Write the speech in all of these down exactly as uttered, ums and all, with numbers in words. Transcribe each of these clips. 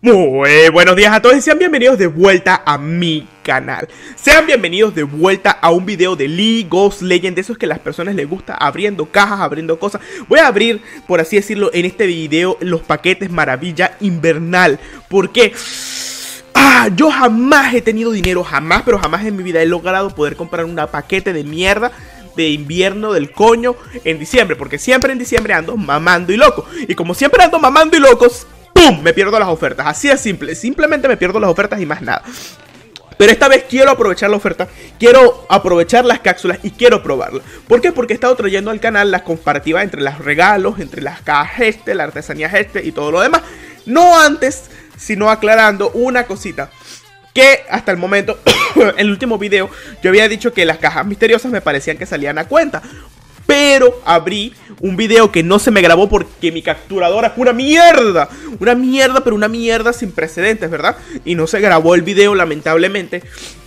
Muy buenos días a todos y sean bienvenidos de vuelta a mi canal. Sean bienvenidos de vuelta a un video de League of Legends, de esos que a las personas les gusta, abriendo cajas, abriendo cosas. Voy a abrir, por así decirlo, en este video los paquetes Maravilla Invernal. Porque ah, yo jamás he tenido dinero, jamás, pero jamás en mi vida he logrado poder comprar un paquete de mierda de invierno del coño en diciembre. Porque siempre en diciembre ando mamando y loco. Y como siempre ando mamando y locos, ¡pum! Me pierdo las ofertas, así de simple, simplemente me pierdo las ofertas y más nada. Pero esta vez quiero aprovechar la oferta, quiero aprovechar las cápsulas y quiero probarla. ¿Por qué? Porque he estado trayendo al canal las comparativas entre los regalos, entre las cajas este, la artesanía este y todo lo demás. No antes, sino aclarando una cosita. Que hasta el momento, en el último video, yo había dicho que las cajas misteriosas me parecían que salían a cuenta. Pero abrí un video que no se me grabó porque mi capturadora fue una mierda. Una mierda, pero una mierda sin precedentes, ¿verdad? Y no se grabó el video, lamentablemente.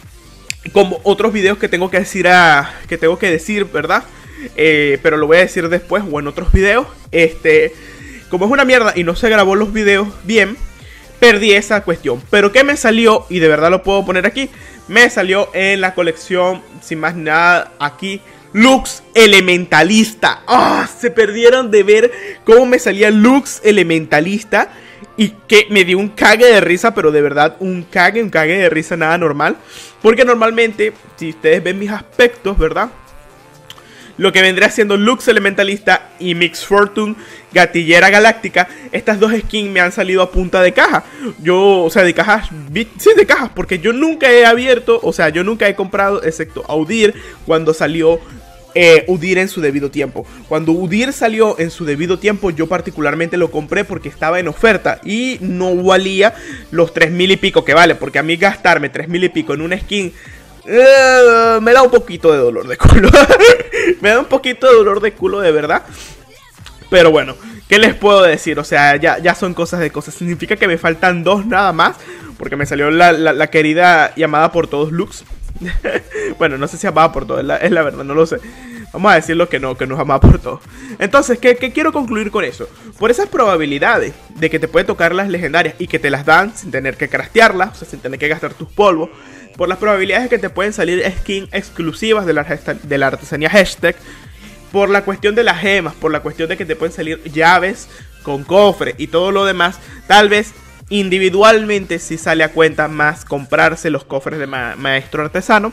Como otros videos que tengo que decir, a, que tengo que decir, ¿verdad? Eh, pero lo voy a decir después o en otros videos. Este, como es una mierda y no se grabó los videos bien, perdí esa cuestión. Pero ¿qué me salió? Y de verdad lo puedo poner aquí. Me salió en la colección, sin más nada, aquí, Lux Elementalista. ¡Ah! Oh, se perdieron de ver cómo me salía Lux Elementalista. Y que me dio un cague de risa, pero de verdad un cague, un cague de risa nada normal. Porque normalmente, si ustedes ven mis aspectos, ¿verdad? Lo que vendría siendo Lux Elementalista y Mix Fortune Gatillera Galáctica, estas dos skins me han salido a punta de caja. Yo, o sea, de cajas, sí, de cajas, porque yo nunca he abierto, o sea, yo nunca he comprado, excepto a Udyr, cuando salió eh, Udyr en su debido tiempo. Cuando Udyr salió en su debido tiempo, yo particularmente lo compré porque estaba en oferta y no valía los tres mil y pico que vale, porque a mí gastarme tres mil y pico en una skin Uh, me da un poquito de dolor de culo. Me da un poquito de dolor de culo, de verdad. Pero bueno, ¿qué les puedo decir? O sea, ya, ya son cosas de cosas. Significa que me faltan dos nada más, porque me salió la, la, la querida llamada por todos Lux. Bueno, no sé si amada por todos, es la, es la verdad, no lo sé. Vamos a decirlo que no, que no es amada por todos. Entonces, ¿qué, ¿qué quiero concluir con eso? Por esas probabilidades de que te pueden tocar las legendarias y que te las dan sin tener que craftearlas, o sea, sin tener que gastar tus polvos, por las probabilidades de que te pueden salir skins exclusivas de la, de la artesanía hashtag, por la cuestión de las gemas, por la cuestión de que te pueden salir llaves con cofre y todo lo demás, tal vez individualmente sí sale a cuenta más comprarse los cofres de ma maestro artesano.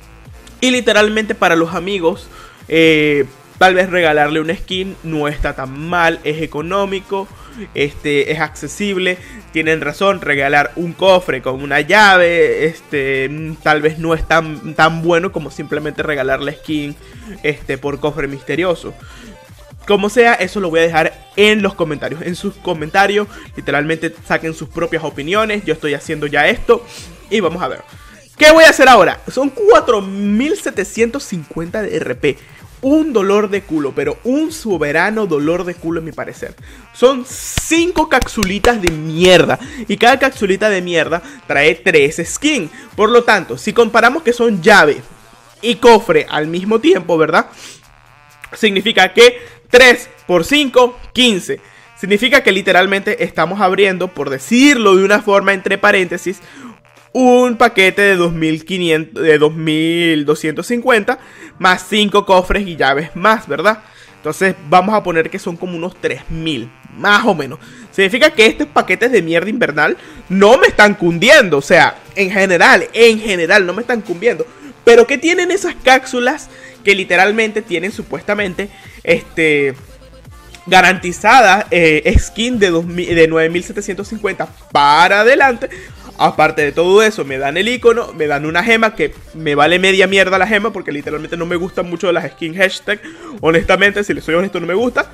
Y literalmente para los amigos, eh, tal vez regalarle una skin no está tan mal, es económico, este, es accesible. Tienen razón, regalar un cofre con una llave, este, tal vez no es tan, tan bueno como simplemente regalar la skin este, por cofre misterioso. Como sea, eso lo voy a dejar en los comentarios. En sus comentarios, literalmente saquen sus propias opiniones. Yo estoy haciendo ya esto y vamos a ver. ¿Qué voy a hacer ahora? Son cuatro mil setecientos cincuenta de R P. Un dolor de culo, pero un soberano dolor de culo en mi parecer. Son cinco capsulitas de mierda. Y cada capsulita de mierda trae tres skins. Por lo tanto, si comparamos que son llave y cofre al mismo tiempo, ¿verdad? Significa que tres por cinco, quince. Significa que literalmente estamos abriendo, por decirlo de una forma entre paréntesis, un paquete de dos mil quinientos, de dos mil doscientos cincuenta más cinco cofres y llaves más, ¿verdad? Entonces vamos a poner que son como unos tres mil, más o menos. Significa que estos paquetes de mierda invernal no me están cundiendo. O sea, en general, en general no me están cundiendo. Pero ¿qué tienen esas cápsulas que literalmente tienen supuestamente este... garantizada eh, skin de, de nueve mil setecientos cincuenta para adelante? Aparte de todo eso, me dan el icono, me dan una gema que me vale media mierda la gema, porque literalmente no me gustan mucho las skins hashtag. Honestamente, si les soy honesto, no me gusta.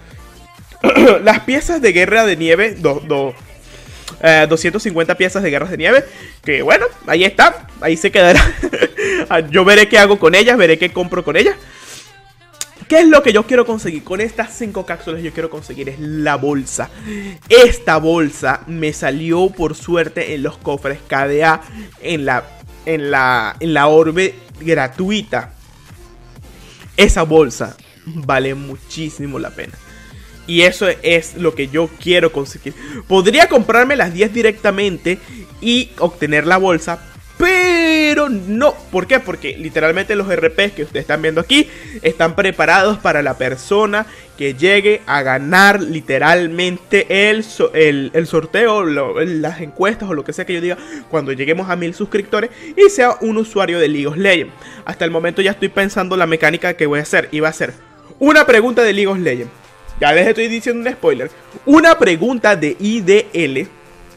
Las piezas de guerra de nieve, do, do, eh, doscientas cincuenta piezas de guerras de nieve, que bueno, ahí está, ahí se quedará. Yo veré qué hago con ellas, veré qué compro con ellas. ¿Qué es lo que yo quiero conseguir? Con estas cinco cápsulas yo quiero conseguir es la bolsa. Esta bolsa me salió por suerte en los cofres K D A, en la, en la, en la orbe gratuita. Esa bolsa vale muchísimo la pena. Y eso es lo que yo quiero conseguir. Podría comprarme las diez directamente y obtener la bolsa, pero no. ¿Por qué? Porque literalmente los R Ps que ustedes están viendo aquí están preparados para la persona que llegue a ganar literalmente el, so el, el sorteo, lo, las encuestas o lo que sea que yo diga cuando lleguemos a mil suscriptores y sea un usuario de League of Legends. Hasta el momento ya estoy pensando la mecánica que voy a hacer. Y va a ser una pregunta de League of Legends. Ya les estoy diciendo un spoiler. Una pregunta de I D L.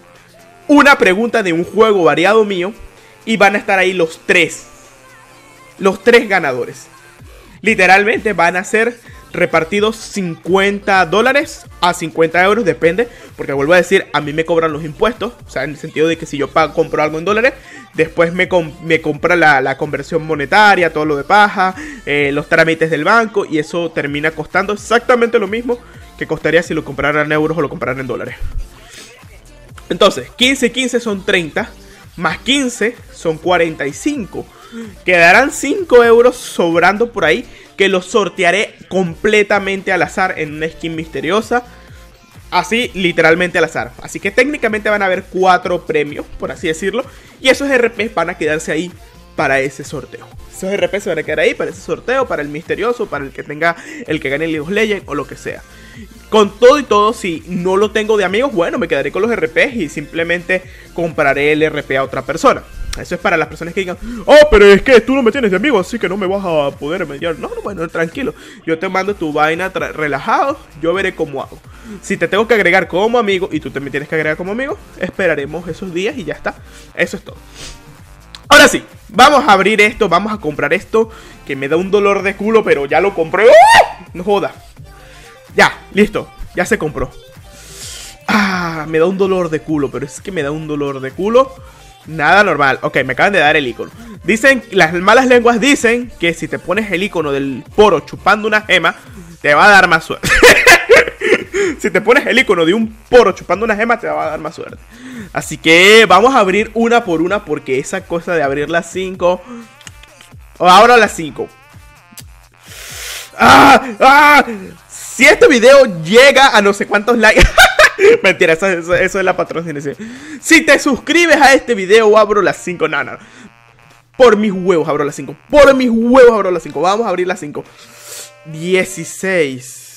Una pregunta de un juego variado mío. Y van a estar ahí los tres. Los tres ganadores. Literalmente van a ser repartidos cincuenta dólares a cincuenta euros. Depende. Porque vuelvo a decir, a mí me cobran los impuestos. O sea, en el sentido de que si yo pago, compro algo en dólares, después me, com me compra la, la conversión monetaria, todo lo de paja, eh, los trámites del banco. Y eso termina costando exactamente lo mismo que costaría si lo compraran en euros o lo compraran en dólares. Entonces, quince y quince son treinta. Más quince son cuarenta y cinco. Quedarán cinco euros sobrando por ahí, que los sortearé completamente al azar en una skin misteriosa. Así, literalmente al azar. Así que técnicamente van a haber cuatro premios, por así decirlo. Y esos R Ps van a quedarse ahí para ese sorteo. Esos R Ps se van a quedar ahí para ese sorteo, para el misterioso, para el que tenga, el que gane el League of Legends o lo que sea. Con todo y todo, si no lo tengo de amigos, bueno, me quedaré con los R Ps y simplemente compraré el R P a otra persona. Eso es para las personas que digan, oh, pero es que tú no me tienes de amigo, así que no me vas a poder mediar. No, no, bueno, tranquilo. Yo te mando tu vaina relajado, yo veré cómo hago. Si te tengo que agregar como amigo y tú también tienes que agregar como amigo, esperaremos esos días y ya está. Eso es todo. Ahora sí, vamos a abrir esto, vamos a comprar esto, que me da un dolor de culo, pero ya lo compré. ¡Oh! No joda. Ya, listo, ya se compró. Ah, me da un dolor de culo, pero es que me da un dolor de culo. Nada normal. Ok, me acaban de dar el icono. Dicen, las malas lenguas dicen que si te pones el icono del poro chupando una gema, te va a dar más suerte. Si te pones el icono de un poro chupando una gema, te va a dar más suerte. Así que vamos a abrir una por una, porque esa cosa de abrir las cinco... Ahora las cinco. ¡Ah! ¡Ah! Si este video llega a no sé cuántos likes... Mentira, eso, eso, eso es la patrocinación. Si te suscribes a este video, abro las cinco. No, no. Por mis huevos abro las cinco. Por mis huevos abro las cinco. Vamos a abrir las cinco. dieciséis.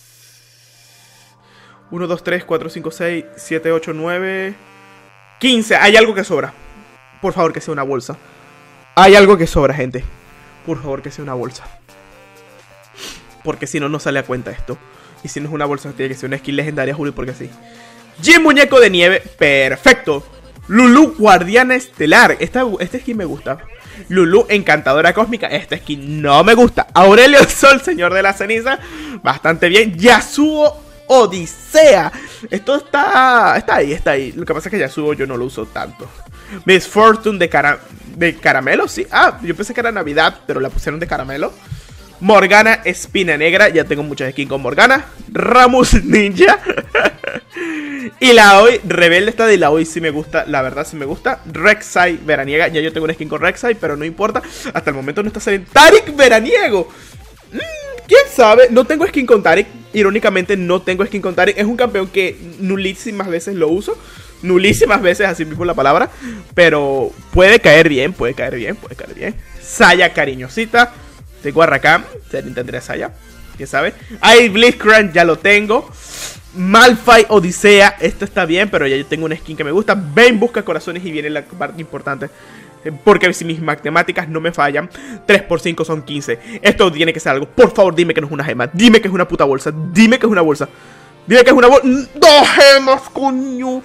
uno, dos, tres, cuatro, cinco, seis, siete, ocho, nueve, quince. Hay algo que sobra. Por favor, que sea una bolsa. Hay algo que sobra, gente. Por favor, que sea una bolsa. Porque si no, no sale a cuenta esto. Y si no es una bolsa, tiene que ser una skin legendaria, Julio, porque sí. Jim Muñeco de Nieve, perfecto. Lulu Guardiana Estelar, esta, esta skin me gusta. Lulu Encantadora Cósmica, esta skin no me gusta. Aurelio Sol, Señor de la Ceniza, bastante bien. Yasuo Odisea, esto está, está ahí, está ahí. Lo que pasa es que Yasuo yo no lo uso tanto. Miss Fortune de, cara, de caramelo, sí. Ah, yo pensé que era Navidad, pero la pusieron de caramelo. Morgana Espina Negra, ya tengo muchas skins con Morgana. Ramus Ninja. Y la hoy Rebelde, esta de la hoy sí me gusta, la verdad sí me gusta. Rek'Sai Veraniega, ya yo tengo una skin con Rek'Sai, pero no importa. Hasta el momento no está saliendo. Tarik Veraniego. Mm, ¿Quién sabe? No tengo skin con Tarik. Irónicamente no tengo skin con Tarik. Es un campeón que nulísimas veces lo uso. Nulísimas veces, así mismo la palabra. Pero puede caer bien, puede caer bien, puede caer bien. Saya Cariñosita. Tengo a Rakan, se tendría Saya, ¿quién sabe? Ay, Blitzcrank, ya lo tengo. Malphite Odisea, esto está bien, pero ya yo tengo una skin que me gusta. Vayne busca corazones y viene la parte importante, porque si mis matemáticas no me fallan, tres por cinco son quince. Esto tiene que ser algo. Por favor, dime que no es una gema. Dime que es una puta bolsa. Dime que es una bolsa. Dime que es una bolsa. ¡Dos gemas, coño!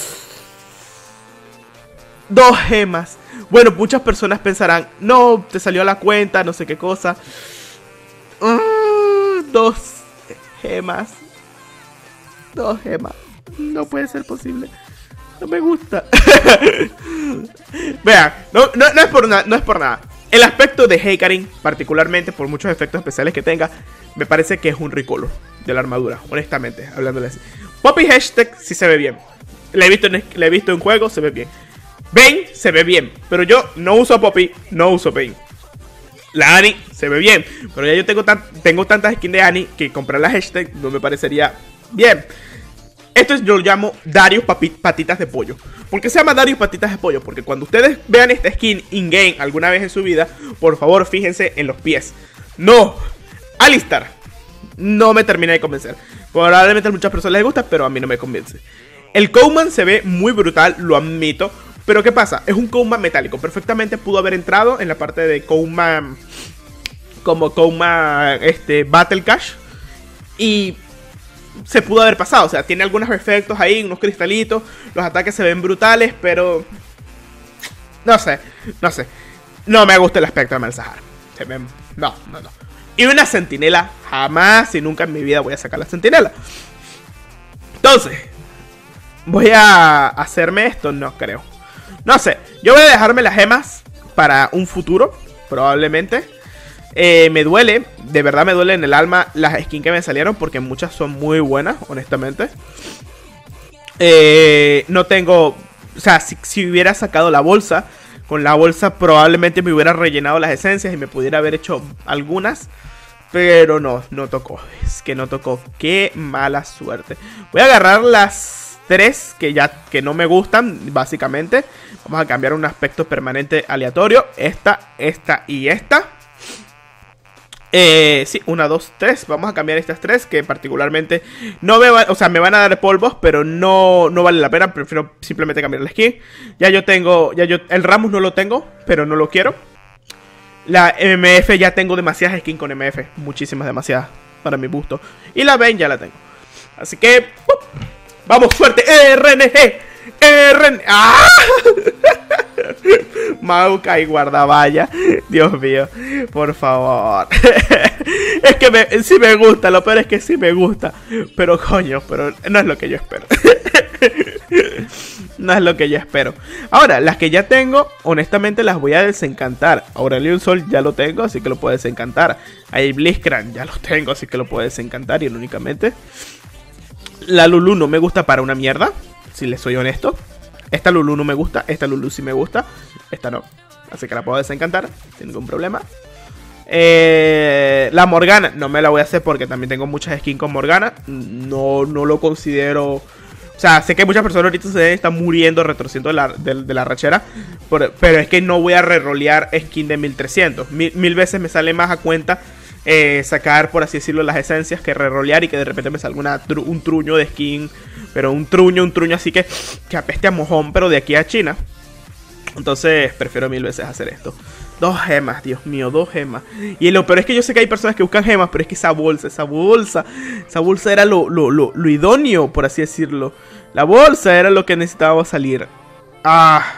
Dos gemas. Bueno, muchas personas pensarán, no, te salió a la cuenta, no sé qué cosa. Uh, dos gemas. Dos gemas. No puede ser posible. No me gusta. Vean, no, no, no es por nada, no es por nada. El aspecto de Hecarim, particularmente por muchos efectos especiales que tenga, me parece que es un recolor de la armadura, honestamente, hablándole así. Poppy Hashtag sí se ve bien. La he visto en, la he visto en juego, se ve bien. Vayne se ve bien, pero yo no uso a Poppy, no uso Vayne. La Annie se ve bien, pero ya yo tengo, tan, tengo tantas skins de Annie que comprar la hashtag no me parecería bien. Esto yo lo llamo Darius Patitas de Pollo. ¿Por qué se llama Darius Patitas de Pollo? Porque cuando ustedes vean esta skin in-game alguna vez en su vida, por favor fíjense en los pies. No, Alistar no me termina de convencer. Probablemente a muchas personas les gusta, pero a mí no me convence. El Cowman se ve muy brutal, lo admito. Pero ¿qué pasa? Es un Cowman metálico. Perfectamente pudo haber entrado en la parte de Cowman, como Cowman este, Battle Cash, y se pudo haber pasado. O sea, tiene algunos efectos ahí, unos cristalitos. Los ataques se ven brutales, pero no sé, no sé. No me gusta el aspecto de Malzahar. Se ven... No, no, no. Y una centinela, jamás y nunca en mi vida voy a sacar la centinela. Entonces, ¿voy a hacerme esto? No creo. No sé, yo voy a dejarme las gemas para un futuro, probablemente. eh, Me duele, de verdad me duele en el alma las skins que me salieron, porque muchas son muy buenas, honestamente. eh, No tengo... O sea, si, si hubiera sacado la bolsa, con la bolsa probablemente me hubiera rellenado las esencias y me pudiera haber hecho algunas. Pero no, no tocó. Es que no tocó. Qué mala suerte. Voy a agarrar las tres que ya que no me gustan, básicamente. Vamos a cambiar un aspecto permanente aleatorio. Esta, esta y esta. Eh, sí, una, dos, tres. Vamos a cambiar estas tres que particularmente no me van, o sea, me van a dar polvos, pero no, no vale la pena. Prefiero simplemente cambiar la skin. Ya yo tengo, ya yo, el Rammus no lo tengo, pero no lo quiero. La M M F ya tengo demasiadas skins con M F. Muchísimas, demasiadas, para mi gusto. Y la Vayne ya la tengo. Así que ¡uh! Vamos, suerte. R N G R N G ¡Ah! Maokai guardavalla. Dios mío, por favor. Es que me, sí me gusta. Lo peor es que sí me gusta. Pero coño, pero no es lo que yo espero. No es lo que yo espero. Ahora, las que ya tengo, honestamente las voy a desencantar. Aurelion Sol ya lo tengo, así que lo puedo desencantar. Ahí Blitzcrank ya lo tengo, así que lo puedo desencantar. Y únicamente la Lulu no me gusta para una mierda, si les soy honesto. Esta Lulu no me gusta, esta Lulu sí me gusta, esta no. Así que la puedo desencantar, sin ningún problema. Eh, la Morgana no me la voy a hacer porque también tengo muchas skins con Morgana. No, no lo considero... O sea, sé que muchas personas ahorita se están muriendo, retorciendo de la, de, de la rachera. Por, pero es que no voy a rerolear skin de mil trescientos. Mil, mil veces me sale más a cuenta eh, sacar, por así decirlo, las esencias que rerolear y que de repente me salga una, tru, un truño de skin. Pero un truño, un truño así que, que apeste a mojón, pero de aquí a China. Entonces prefiero mil veces hacer esto. Dos gemas, Dios mío, dos gemas. Y lo peor es que yo sé que hay personas que buscan gemas, pero es que esa bolsa, esa bolsa, esa bolsa era lo, lo, lo, lo idóneo, por así decirlo. La bolsa era lo que necesitábamos salir. Ah.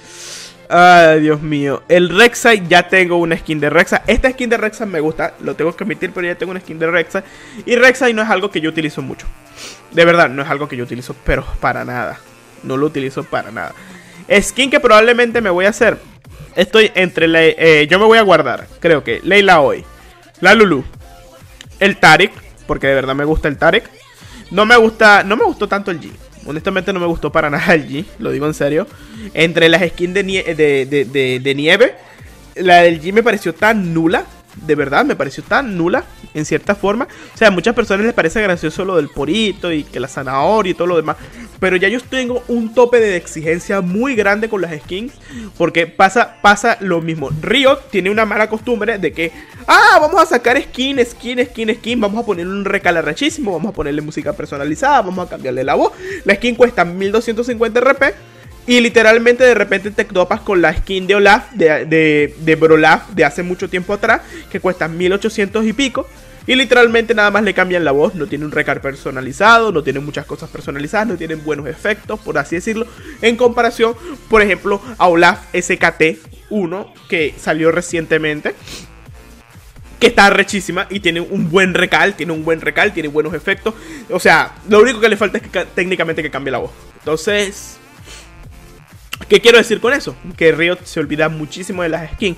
Ay, Dios mío. El Rek'Sai, ya tengo una skin de Rek'Sai. Esta skin de Rek'Sai me gusta, lo tengo que admitir, pero ya tengo una skin de Rek'Sai. Y Rek'Sai no es algo que yo utilizo mucho. De verdad, no es algo que yo utilizo, pero para nada. No lo utilizo para nada. Skin que probablemente me voy a hacer. Estoy entre la... Eh, yo me voy a guardar, creo que Layla hoy, la Lulu, el Taric, porque de verdad me gusta el Taric. No me gusta... No me gustó tanto el G. Honestamente no me gustó para nada el G, lo digo en serio. Entre las skins de, nie de, de, de, de nieve, la del G me pareció tan nula. De verdad, me pareció tan nula, en cierta forma. O sea, a muchas personas les parece gracioso lo del porito y que la zanahoria y todo lo demás. Pero ya yo tengo un tope de exigencia muy grande con las skins. Porque pasa, pasa lo mismo. Riot tiene una mala costumbre de que... Ah, vamos a sacar skin, skin, skin, skin. Vamos a ponerle un recala rechísimo. Vamos a ponerle música personalizada. Vamos a cambiarle la voz. La skin cuesta mil doscientos cincuenta R P. Y literalmente de repente te topas con la skin de Olaf, de, de, de Brolaf de hace mucho tiempo atrás, que cuesta mil ochocientos y pico. Y literalmente nada más le cambian la voz, no tiene un recar personalizado, no tiene muchas cosas personalizadas, no tienen buenos efectos, por así decirlo. En comparación, por ejemplo, a Olaf S K T uno, que salió recientemente, que está rechísima y tiene un buen recal, tiene un buen recal, tiene buenos efectos. O sea, lo único que le falta es que técnicamente que cambie la voz. Entonces... ¿qué quiero decir con eso? Que Riot se olvida muchísimo de las skins.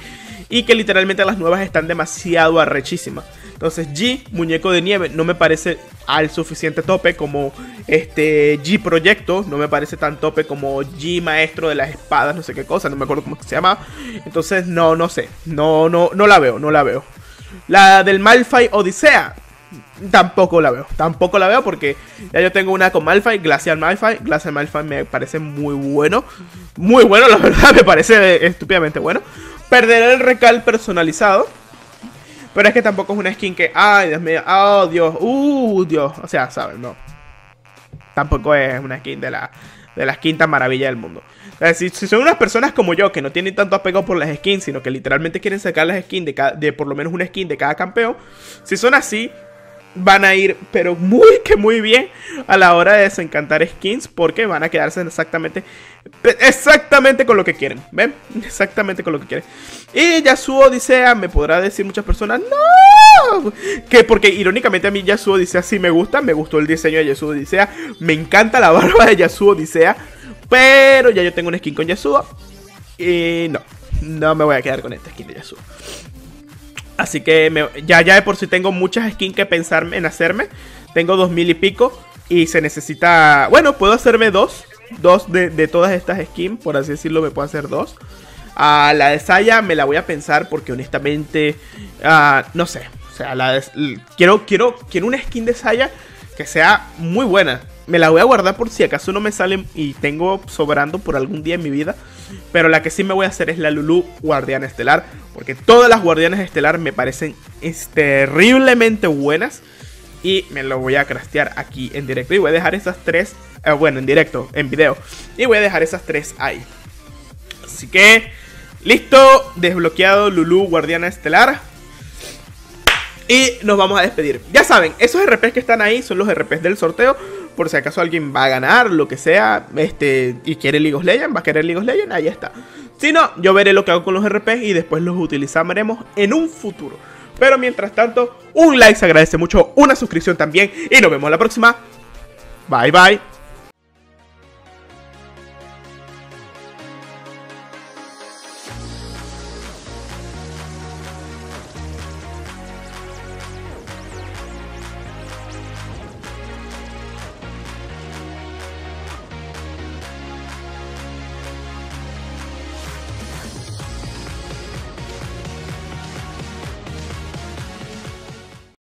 y que literalmente las nuevas están demasiado arrechísimas. Entonces G, muñeco de nieve, no me parece al suficiente tope como este G Proyecto, no me parece tan tope como G Maestro de las espadas, no sé qué cosa, no me acuerdo cómo se llama. Entonces no, no sé, no, no, no la veo, no la veo. La del Malphite Odisea, tampoco la veo, tampoco la veo porque ya yo tengo una con Malphite, Glacial Malphite. Glacial Malphite me parece muy bueno, muy bueno, la verdad, me parece estúpidamente bueno. Perderé el recal personalizado, pero es que tampoco es una skin que, ay, Dios mío, oh, Dios, uh, Dios, o sea, ¿saben? No, tampoco es una skin de la, de las quinta maravilla del mundo. O sea, si, si son unas personas como yo que no tienen tanto apego por las skins, sino que literalmente quieren sacar las skins de, cada, de por lo menos una skin de cada campeón, si son así, van a ir, pero muy que muy bien a la hora de desencantar skins, porque van a quedarse exactamente exactamente con lo que quieren, ¿ven? Exactamente con lo que quieren. Y Yasuo Odisea, me podrá decir muchas personas, no, que porque irónicamente a mí Yasuo Odisea sí me gusta, me gustó el diseño de Yasuo Odisea, me encanta la barba de Yasuo Odisea, pero ya yo tengo una skin con Yasuo y no, no me voy a quedar con esta skin de Yasuo. Así que me, ya, ya de por sí tengo muchas skins que pensar en hacerme. Tengo dos mil y pico. Y se necesita... Bueno, puedo hacerme dos. Dos de, de todas estas skins. Por así decirlo, me puedo hacer dos. Uh, la de Saya me la voy a pensar porque honestamente... Uh, no sé. O sea, la de, quiero, quiero, quiero una skin de Saya que sea muy buena. Me la voy a guardar por si acaso no me salen y tengo sobrando por algún día en mi vida. Pero la que sí me voy a hacer es la Lulu Guardiana Estelar, porque todas las Guardianas Estelar me parecen es, terriblemente buenas. Y me lo voy a craftear aquí en directo. Y voy a dejar esas tres, eh, bueno, en directo, en video. Y voy a dejar esas tres ahí. Así que, listo, desbloqueado Lulu Guardiana Estelar. Y nos vamos a despedir. Ya saben, esos R Ps que están ahí son los R Ps del sorteo. Por si acaso alguien va a ganar, lo que sea, este y quiere League of Legends, va a querer League of Legends, ahí está. Si no, yo veré lo que hago con los R Ps y después los utilizaremos en un futuro. Pero mientras tanto, un like se agradece mucho, una suscripción también. Y nos vemos la próxima. Bye bye.